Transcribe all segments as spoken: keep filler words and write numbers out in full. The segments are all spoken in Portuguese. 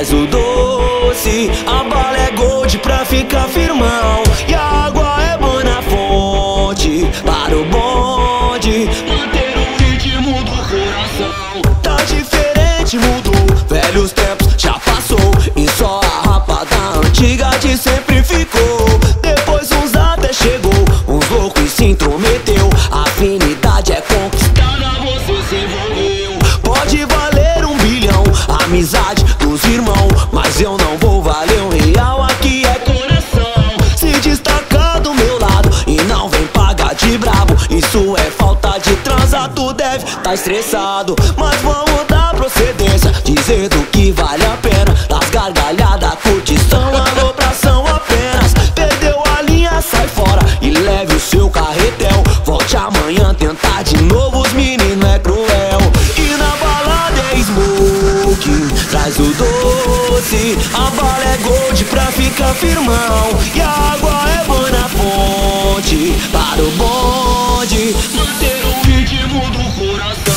traz o doce. A bala é gold pra ficar firmão. E a água é boa na fonte para o bonde manter o ritmo do coração. Tá diferente, mudou, velhos tempos já passou. E só a rapada antiga de sempre ficou. Depois uns até chegou, uns loucos e se intrometeu. A afinidade é conquistada, você se envolveu. Pode valer um bilhão, amizade dos irmãos, mas eu não vou valer um real, aqui é coração. Se destacar do meu lado e não vem pagar de brabo, isso é falta de transar, tu deve tá estressado. Mas vamos dar procedência, dizer do que vale a pena. Das gargalhadas, curtição, alopração apenas. Perdeu a linha, sai fora e leve o seu carretel. Volte amanhã tentar de novo, os meninos é cruel. E na balada é smoking, traz o doce. A bala é gold pra ficar firmão. E a água é boa na fonte para o bonde manter o ritmo do coração.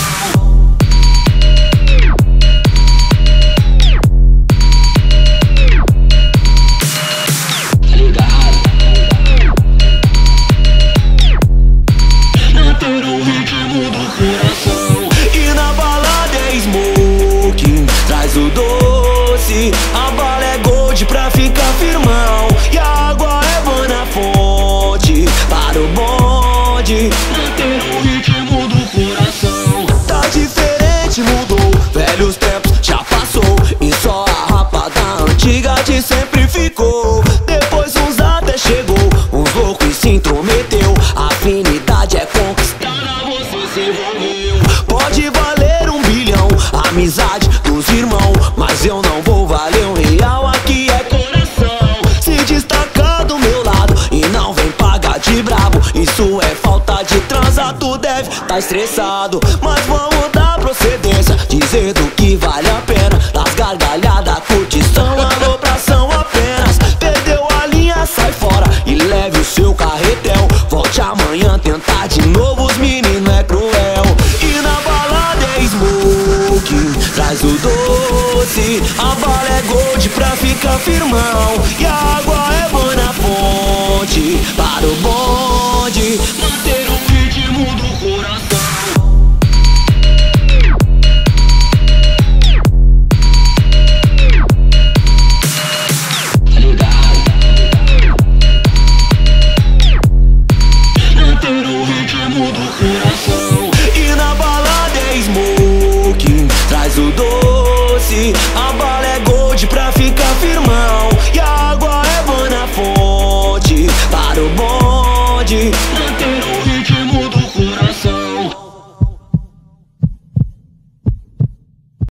Manter o ritmo do coração. E na balada é smoking, traz o doce. A bala é gold pra ficar firmão. E a água é boa na fonte para o bonde manter o ritmo do coração. Tá diferente, mudou, velhos tempos já passou. E só a rapada antiga de sempre ficou. Depois uns até chegou, uns loucos e se intrometeu. A afinidade é conquistada, você se envolveu. Pode valer um bilhão, amizade dos irmãos, mas eu não vou valer um real, aqui é coração. Se destacar do meu lado e não vem pagar de brabo, isso é falta de transar, tu deve tá estressado. Mas vamos dar procedência, dizer do que vale a pena. Das gargalhadas, curtição, alopração apenas. Perdeu a linha, sai fora e leve o seu carretel. Volte amanhã tentar de novo, os meninos é cruel. E na balada é smoking, traz o doce. A bala é gold pra ficar firmão. E a água